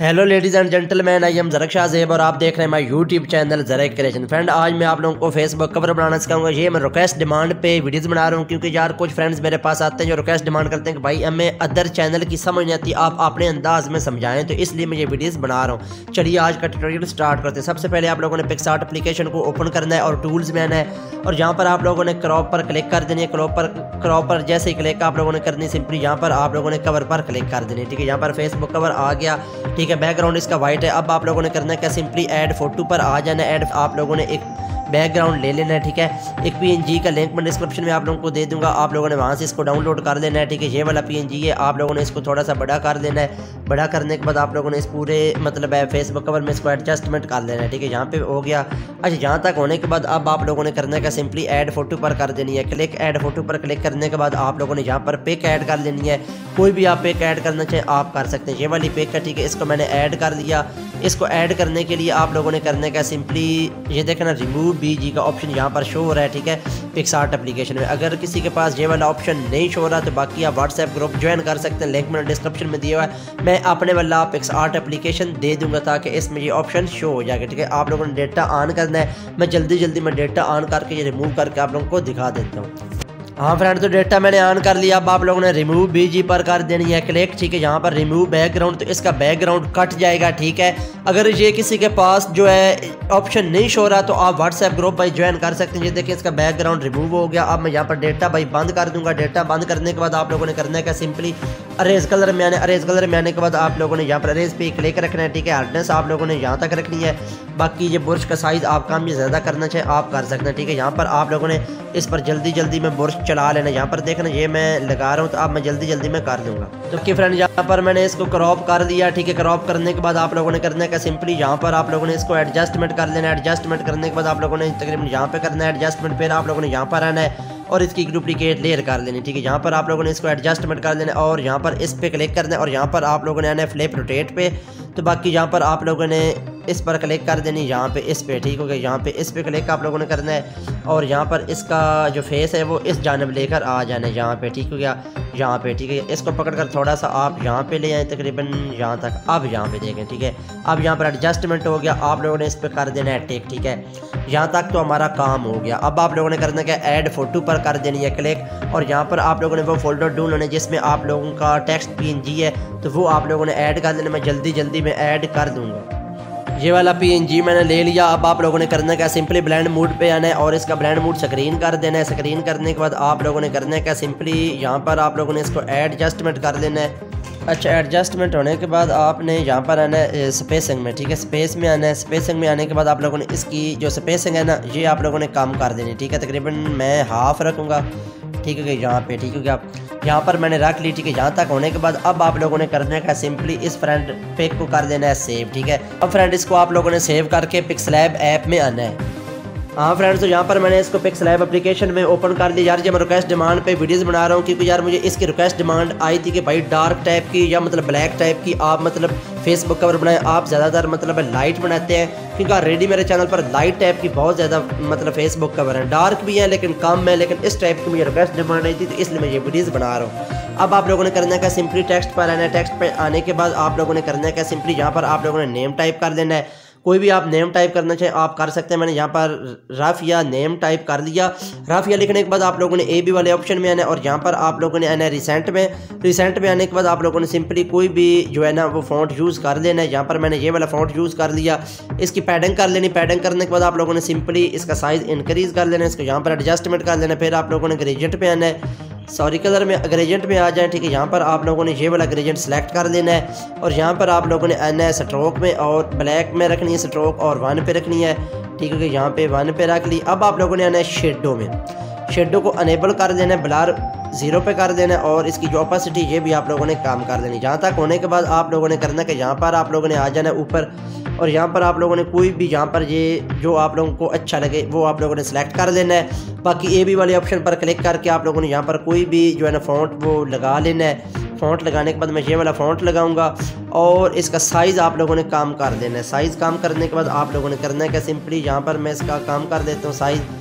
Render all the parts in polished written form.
Hello ladies and gentleman, I am Zarak Shahzeb और आप देख रहे हैं my YouTube channel Zarak creation. Friend, आज मैं आप लोगों को फेसबुक कवर बनाना सिखाऊंगा। ये मैं रिक्वेस्ट डिमांड पे वीडियोस बना रहा हूँ, क्योंकि यार कुछ फ्रेंड्स मेरे पास आते हैं जो रिक्वेस्ट डिमांड करते हैं कि भाई हमें अदर चैनल की समझ नहीं आती, आप अपने अंदाज में समझाएं, तो इसलिए मैं ये वीडियोज़ बना रहा हूँ। चलिए आज का ट्यूटोरियल स्टार्ट करते हैं। सबसे पहले आप लोगों ने पिक्सआर्ट एप्लीकेशन को ओपन करना है और टूल्स में आना है और यहाँ पर आप लोगों ने क्रॉप पर क्लिक कर देनी है। क्रॉप पर जैसे ही क्लिक आप लोगों ने करनी, सिंपली यहाँ पर आप लोगों ने कवर पर क्लिक कर देनी। ठीक है, यहाँ पर फेसबुक कवर आ गया। ठीक है, बैकग्राउंड इसका वाइट है। अब आप लोगों ने करना है क्या, सिंपली ऐड फोटो पर आ जाना है। ऐड आप लोगों ने एक बैकग्राउंड ले लेना है। ठीक है, एक पीएनजी का लिंक मैं डिस्क्रिप्शन में आप लोगों को दे दूंगा, आप लोगों ने वहाँ से इसको डाउनलोड कर लेना है। ठीक है, ये वाला पीएनजी है, आप लोगों ने इसको थोड़ा सा बड़ा कर देना है। बड़ा करने के बाद आप लोगों ने इस पूरे मतलब है फेसबुक कवर में इसको एडजस्टमेंट कर लेना है। ठीक है, यहाँ पे हो गया। अच्छा, यहाँ तक होने के बाद अब आप लोगों ने करना है क्या, सिंपली ऐड फोटो पर कर देनी है क्लिक। ऐड फोटो पर क्लिक करने के बाद आप लोगों ने यहाँ पर पिक ऐड कर लेनी है। कोई भी आप पिक ऐड करना चाहें आप कर सकते हैं। ये वाली पिक है, ठीक है, इसको मैंने ऐड कर लिया। इसको ऐड करने के लिए आप लोगों ने करने का सिंपली ये देखना, रिमूव बीजी का ऑप्शन यहाँ पर शो हो रहा है। ठीक है, पिक्सआर्ट एप्लीकेशन में अगर किसी के पास ये वाला ऑप्शन नहीं शो हो रहा तो बाकी आप व्हाट्सएप ग्रुप ज्वाइन कर सकते हैं, लिंक मैंने डिस्क्रिप्शन में दिया हुआ है। मैं अपने वाला पिक्सआर्ट एप्लीकेशन दे दूंगा ताकि इसमें ये ऑप्शन शो हो जाएगा। ठीक है, आप लोगों ने डेटा ऑन करना है। मैं जल्दी में डेटा ऑन करके ये रिमूव करके आप लोगों को दिखा देता हूँ। हाँ फ्रेंड, तो डेटा मैंने ऑन कर लिया। अब आप लोगों ने रिमूव बीजी पर कर देनी है क्लिक। ठीक है, यहाँ पर रिमूव बैकग्राउंड, तो इसका बैकग्राउंड कट जाएगा। ठीक है, अगर ये किसी के पास जो है ऑप्शन नहीं शो रहा तो आप व्हाट्सएप ग्रुप भाई ज्वाइन कर सकते हैं। ये देखिए इसका बैकग्राउंड रिमूव हो गया। अब मैं यहाँ पर डेटा भाई बंद कर दूंगा। डेटा बंद करने के बाद आप लोगों ने करना है क्या, सिंपली अरेज कलर में आने। अरेज कलर में आने के बाद आप लोगों ने यहाँ पर अरेज पे क्लिक रखना है। ठीक है, हार्डनेस आप लोगों ने यहाँ तक रखनी है। बाकी ये बुर्श का साइज़ आप काम ये ज़्यादा करना चाहे आप कर सकते हैं। ठीक है, यहाँ पर आप लोगों ने इस पर जल्दी में बुर्श चला लेना। यहाँ पर देखना ये मैं लगा रहा हूँ, तो अब मैं जल्दी में कर दूंगा। तो कि फ्रेंड, यहाँ पर मैंने इसको क्रॉप कर दिया। ठीक है, क्रॉप करने के बाद आप लोगों ने करना है क्या, सिंपली यहाँ पर आप लोगों ने इसको एडजस्टमेंट कर लेना है। एडजस्टमेंट करने के बाद आप लोगों ने तकरीबन यहाँ पे करना है एडजस्टमेंट। फिर आप लोगों ने यहाँ पर आना है और इसकी डुप्लीकेट लेयर कर लेनी। ठीक है, यहाँ पर आप लोगों ने इसको एडजस्टमेंट कर लेना और यहाँ पर इस पे क्लिक करना है और यहाँ पर आप लोगों ने आना है फ्लिप रोटेट पे। तो बाकी यहाँ पर आप लोगों ने इस पर क्लिक कर देनी, यहाँ पे इस पे। ठीक हो गया, यहाँ पे इस पे क्लिक आप लोगों ने करना है और यहाँ पर इसका जो फेस है वो इस जानब लेकर आ जाना है यहाँ पे। ठीक हो गया, यहाँ पे। ठीक है, इसको पकड़कर थोड़ा सा आप यहाँ पे ले आए तकरीबन यहाँ तक। अब यहाँ पे देखें, ठीक है, अब यहाँ पर एडजस्टमेंट हो गया। आप लोगों ने इस पर कर देना है टिक। ठीक है, यहाँ तक तो हमारा काम हो गया। अब आप लोगों ने करना क्या, ऐड फोटो पर कर देनी है क्लिक और यहाँ पर आप लोगों ने वो फोल्डर ढूंढना है जिसमें आप लोगों का टेक्स्ट पीएनजी है, तो वो आप लोगों ने ऐड कर देना। मैं जल्दी में ऐड कर दूंगा। ये वाला पीएनजी मैंने ले लिया। अब आप लोगों ने करना क्या, सिंपली ब्लेंड मोड पे आना है और इसका ब्लेंड मोड स्क्रीन कर देना है। स्क्रीन करने के बाद आप लोगों ने करना है क्या, सिंपली यहाँ पर आप लोगों ने इसको एडजस्टमेंट कर देना है। अच्छा, एडजस्टमेंट होने के बाद आपने यहाँ पर आना है स्पेसिंग में। ठीक है, स्पेस में आना है। स्पेसिंग में आने के बाद आप लोगों ने इसकी जो स्पेसिंग है ना, ये आप लोगों ने कम कर देनी। ठीक है, तकरीबन मैं हाफ रखूँगा। ठीक है, यहाँ पे। ठीक है, क्या यहाँ पर मैंने रख ली। ठीक है, यहाँ तक होने के बाद अब आप लोगों ने करने का सिंपली इस फ्रेंड पिक को कर देना है सेव। ठीक है, अब फ्रेंड इसको आप लोगों ने सेव करके पिक्सलैब ऐप में आना है। हाँ फ्रेंड्स, तो यहाँ पर मैंने इसको पिक्सलैब एप्लीकेशन में ओपन कर लिया। यार ये मैं रिक्वेस्ट डिमांड पे वीडियोस बना रहा हूँ, क्योंकि यार मुझे इसकी रिक्वेस्ट डिमांड आई थी कि भाई डार्क टाइप की या मतलब ब्लैक टाइप की आप मतलब फेसबुक कवर बनाएं। आप ज़्यादातर मतलब लाइट बनाते हैं, क्योंकि ऑलरेडी मेरे चैनल पर लाइट टाइप की बहुत ज़्यादा मतलब फेसबुक कवर हैं। डार्क भी हैं लेकिन कम है, लेकिन इस टाइप की मुझे रिक्वेस्ट डिमांड आई थी, तो इसलिए मैं ये वीडियोज़ बना रहा हूँ। अब आप लोगों ने करना है क्या, सिंपली टेक्स्ट पर आना है। टेक्स्ट पर आने के बाद आप लोगों ने करना है क्या, सिंपली यहाँ पर आप लोगों ने नेम टाइप कर देना है। कोई भी आप नेम टाइप करना चाहें आप कर सकते हैं। मैंने यहाँ पर राफिया नेम टाइप कर दिया। राफिया लिखने के बाद आप लोगों ने ए बी वाले ऑप्शन में आना है और यहाँ पर आप लोगों ने आना है रिसेंट में। रिसेंट में आने के बाद आप लोगों ने सिंपली कोई भी जो है ना वो फ़ॉन्ट यूज़ कर लेना है। यहाँ पर मैंने ये वाला फ़ॉन्ट यूज़ कर लिया। इसकी पैडिंग कर लेनी। पैडिंग करने के बाद आप लोगों ने सिंपली इसका साइज़ इंक्रीज़ कर लेना है। इसको यहाँ पर एडजस्टमेंट कर लेना है। फिर आप लोगों ने ग्रेडियंट पे आना है, सॉरी कलर में ग्रेडियंट में आ जाए। ठीक है, यहाँ पर आप लोगों ने ये वाला ग्रेडियंट सेलेक्ट कर लेना है और यहाँ पर आप लोगों ने आना है स्ट्रोक में और ब्लैक में रखनी है स्ट्रोक और 1 पे रखनी है। ठीक है, यहाँ पे 1 पे रख ली। अब आप लोगों ने आना है शेडो में। शेडो को अनेबल कर देना है, ब्लर 0 पे कर देना है और इसकी जो ऑपेसिटी ये भी आप लोगों ने काम कर देनी। जहाँ तक होने के बाद आप लोगों ने करना है कि यहाँ पर आप लोगों ने आ जाना है ऊपर और यहाँ पर आप लोगों ने कोई भी यहाँ पर ये जो आप लोगों को अच्छा लगे वो आप लोगों ने सेलेक्ट कर लेना है। बाकी ए बी वाले ऑप्शन पर क्लिक करके आप लोगों ने यहाँ पर कोई भी जो है ना फ़ॉन्ट वो लगा लेना है। फ़ॉन्ट लगाने के बाद मैं ये वाला फ़ॉन्ट लगाऊंगा और इसका साइज़ आप लोगों ने काम कर देना है। साइज़ काम करने के बाद आप लोगों ने करना है कि सिंपली यहाँ पर मैं इसका काम कर देता हूँ साइज़।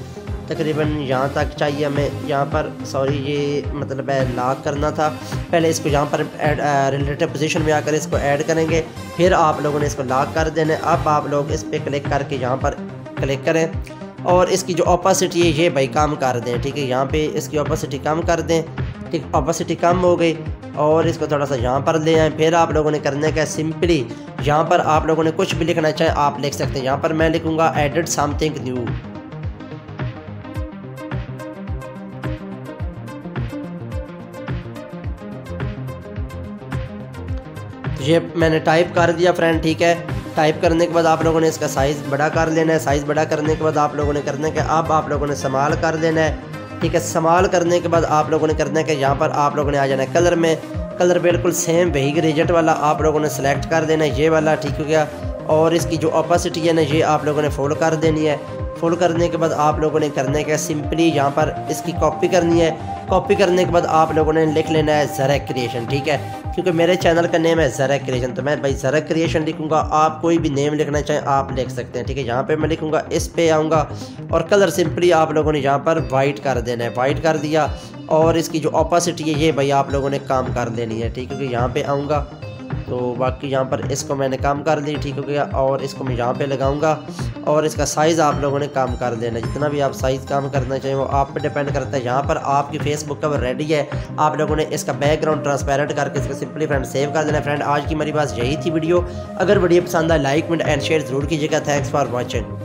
तकरीबन यहाँ तक चाहिए हमें। यहाँ पर सॉरी ये मतलब है लॉक करना था। पहले इसको यहाँ पर रिलेटिव पोजीशन में आकर इसको ऐड करेंगे, फिर आप लोगों ने इसको लॉक कर देना है। अब आप लोग इस पर क्लिक करके यहाँ पर क्लिक करें और इसकी जो ऑपोसिटी है ये भाई कम कर दें, ठीक है। यहाँ पे इसकी ऑपोसिटी कम कर दें, ठीक, ऑपोसिटी कम हो गई और इसको थोड़ा सा यहाँ पर ले आए। फिर आप लोगों ने करने का सिंपली यहाँ पर आप लोगों ने कुछ भी लिखना चाहे आप लिख सकते हैं। यहाँ पर मैं लिखूँगा एडिट समथिंग न्यू। ये मैंने टाइप कर दिया फ्रेंड, ठीक है। टाइप करने के बाद आप लोगों ने इसका साइज़ बड़ा कर लेना है। साइज़ बड़ा करने के बाद आप लोगों ने करना है कि अब आप लोगों ने संभाल कर देना है, ठीक है। संभाल करने के बाद आप लोगों ने करना है कि यहाँ पर आप लोगों ने आ जाना है कलर में। कलर बिल्कुल सेम वही ग्रेजेंट वाला आप लोगों ने सेलेक्ट कर देना है, ये वाला, ठीक हो गया। और इसकी जो ऑपोसिटी है ना ये आप लोगों ने फुल कर देनी है। फुल करने के बाद आप लोगों ने करने का सिंपली यहाँ पर इसकी कॉपी करनी है। कॉपी करने के बाद आप लोगों ने लिख लेना है ज़रैक क्रिएशन, ठीक है। क्योंकि मेरे चैनल का नेम है ज़रैक क्रिएशन, तो मैं भाई ज़रैक क्रिएशन लिखूंगा। आप कोई भी नेम लिखना चाहें आप लिख सकते हैं, ठीक है। यहाँ पे मैं लिखूंगा, इस पे आऊँगा और कलर सिंपली आप लोगों ने यहाँ पर वाइट कर देना है। वाइट कर दिया और इसकी जो ऑपोसिटी है ये भाई आप लोगों ने काम कर देनी है, ठीक है। क्योंकि यहाँ पे आऊँगा तो बाकी यहाँ पर इसको मैंने काम कर दी, ठीक हो गया। और इसको मैं यहाँ पे लगाऊंगा और इसका साइज़ आप लोगों ने काम कर देना। जितना भी आप साइज़ काम करना चाहिए वो आप पे डिपेंड करता है। यहाँ पर आपकी फेसबुक कवर रेडी है, आप लोगों ने इसका बैकग्राउंड ट्रांसपेरेंट करके इसको सिंपली फ्रेंड सेव कर देना। फ्रेंड आज की मेरी पास यही थी वीडियो। अगर वीडियो पसंद आए लाइक कमेंट एंड शेयर ज़रूर कीजिएगा। Thanks for watching.